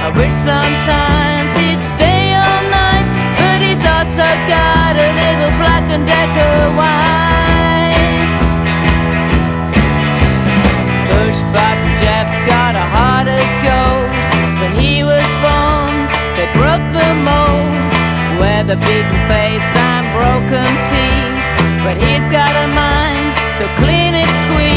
I wish sometimes he'd stay all night, but he's also got a little Black and Decker wife. Push button Jeff's got a heart of gold. When he was born, they broke the mold. With a beaten face and broken teeth, but he's got a mind so clean it's squeezed.